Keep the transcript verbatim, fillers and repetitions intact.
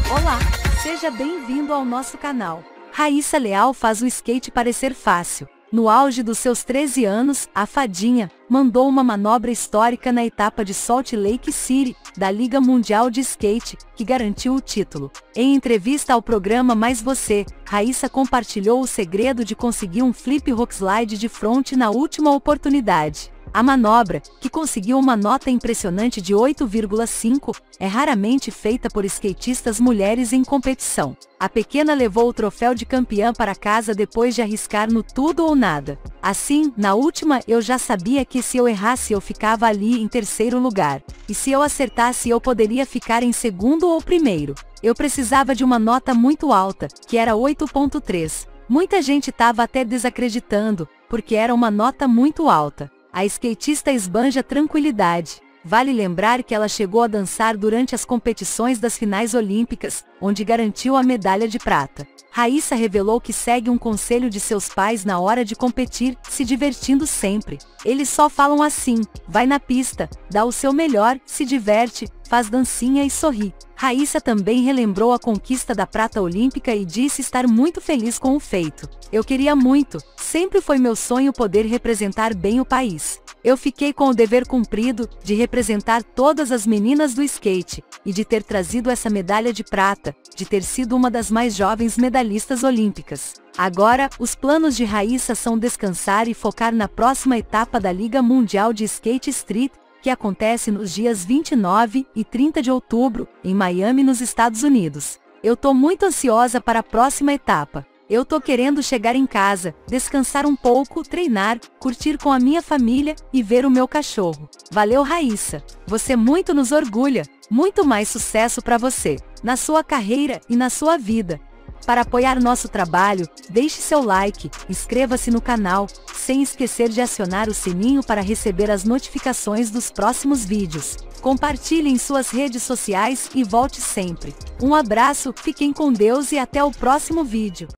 Olá, seja bem-vindo ao nosso canal. Raíssa Leal faz o skate parecer fácil. No auge dos seus treze anos, a fadinha mandou uma manobra histórica na etapa de Salt Lake City, da Liga Mundial de Skate, que garantiu o título. Em entrevista ao programa Mais Você, Raíssa compartilhou o segredo de conseguir um flip rock slide de front na última oportunidade. A manobra, que conseguiu uma nota impressionante de oito vírgula cinco, é raramente feita por skatistas mulheres em competição. A pequena levou o troféu de campeã para casa depois de arriscar no tudo ou nada. Assim, na última eu já sabia que se eu errasse eu ficava ali em terceiro lugar. E se eu acertasse eu poderia ficar em segundo ou primeiro. Eu precisava de uma nota muito alta, que era oito ponto três. Muita gente estava até desacreditando, porque era uma nota muito alta. A skatista esbanja tranquilidade. Vale lembrar que ela chegou a dançar durante as competições das finais olímpicas, onde garantiu a medalha de prata. Raíssa revelou que segue um conselho de seus pais na hora de competir, se divertindo sempre. Eles só falam assim: vai na pista, dá o seu melhor, se diverte, faz dancinha e sorri. Raíssa também relembrou a conquista da prata olímpica e disse estar muito feliz com o feito. Eu queria muito, sempre foi meu sonho poder representar bem o país. Eu fiquei com o dever cumprido, de representar todas as meninas do skate, e de ter trazido essa medalha de prata, de ter sido uma das mais jovens medalhistas olímpicas. Agora, os planos de Raíssa são descansar e focar na próxima etapa da Liga Mundial de Skate Street, que acontece nos dias vinte e nove e trinta de outubro, em Miami, nos Estados Unidos. Eu tô muito ansiosa para a próxima etapa. Eu tô querendo chegar em casa, descansar um pouco, treinar, curtir com a minha família e ver o meu cachorro. Valeu, Raíssa! Você muito nos orgulha. Muito mais sucesso para você, na sua carreira e na sua vida. Para apoiar nosso trabalho, deixe seu like, inscreva-se no canal, sem esquecer de acionar o sininho para receber as notificações dos próximos vídeos. Compartilhe em suas redes sociais e volte sempre. Um abraço, fiquem com Deus e até o próximo vídeo.